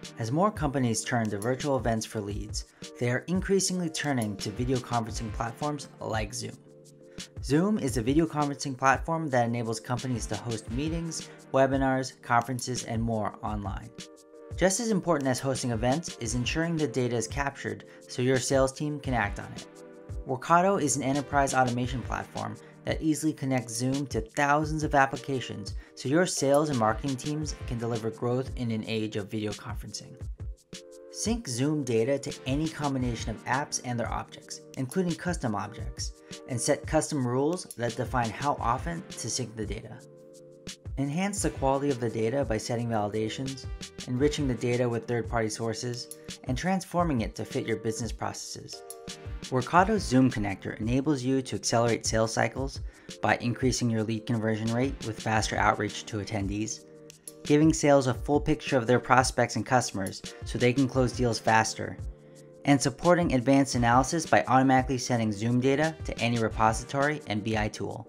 As more companies turn to virtual events for leads, they are increasingly turning to video conferencing platforms like Zoom. Zoom is a video conferencing platform that enables companies to host meetings, webinars, conferences, and more online. Just as important as hosting events is ensuring the data is captured so your sales team can act on it. Workato is an enterprise automation platform that easily connects Zoom to thousands of applications so your sales and marketing teams can deliver growth in an age of video conferencing. Sync Zoom data to any combination of apps and their objects, including custom objects, and set custom rules that define how often to sync the data. Enhance the quality of the data by setting validations, enriching the data with third-party sources, and transforming it to fit your business processes. Workato's Zoom connector enables you to accelerate sales cycles by increasing your lead conversion rate with faster outreach to attendees, giving sales a full picture of their prospects and customers so they can close deals faster, and supporting advanced analysis by automatically sending Zoom data to any repository and BI tool.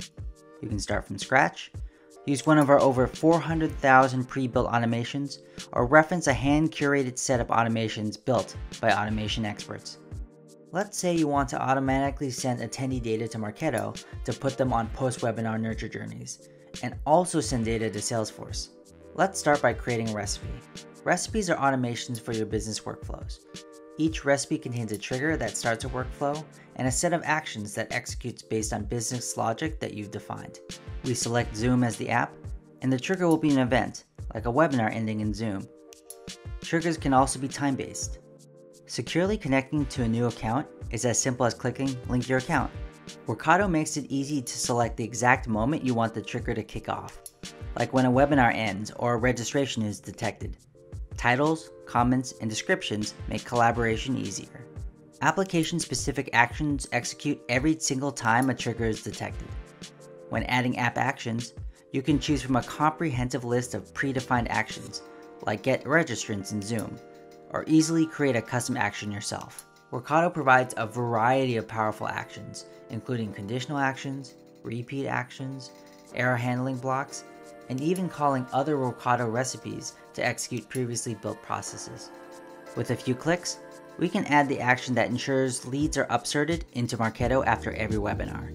You can start from scratch, use one of our over 400,000 pre-built automations, or reference a hand-curated set of automations built by automation experts. Let's say you want to automatically send attendee data to Marketo to put them on post-webinar nurture journeys, and also send data to Salesforce. Let's start by creating a recipe. Recipes are automations for your business workflows. Each recipe contains a trigger that starts a workflow and a set of actions that executes based on business logic that you've defined. We select Zoom as the app, and the trigger will be an event, like a webinar ending in Zoom. Triggers can also be time-based. Securely connecting to a new account is as simple as clicking Link Your Account. Workato makes it easy to select the exact moment you want the trigger to kick off, like when a webinar ends or a registration is detected. Titles, comments, and descriptions make collaboration easier. Application-specific actions execute every single time a trigger is detected. When adding app actions, you can choose from a comprehensive list of predefined actions, like get registrants in Zoom, or easily create a custom action yourself. Workato provides a variety of powerful actions, including conditional actions, repeat actions, error handling blocks, and even calling other Workato recipes to execute previously built processes. With a few clicks, we can add the action that ensures leads are upserted into Marketo after every webinar.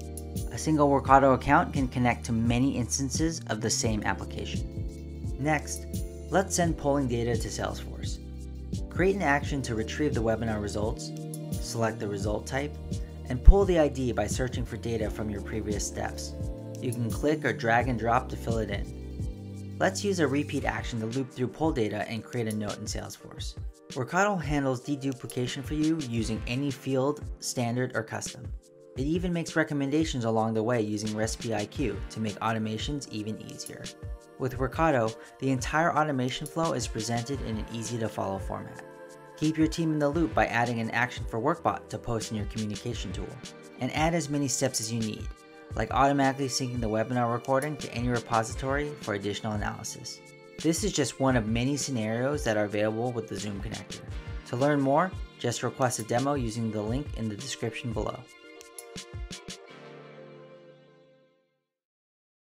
A single Workato account can connect to many instances of the same application. Next, let's send polling data to Salesforce. Create an action to retrieve the webinar results, select the result type, and pull the ID by searching for data from your previous steps. You can click or drag and drop to fill it in. Let's use a repeat action to loop through poll data and create a note in Salesforce. Workato handles deduplication for you using any field, standard, or custom. It even makes recommendations along the way using Recipe IQ to make automations even easier. With Workato, the entire automation flow is presented in an easy-to-follow format. Keep your team in the loop by adding an action for Workbot to post in your communication tool, and add as many steps as you need, like automatically syncing the webinar recording to any repository for additional analysis. This is just one of many scenarios that are available with the Zoom connector. To learn more, just request a demo using the link in the description below.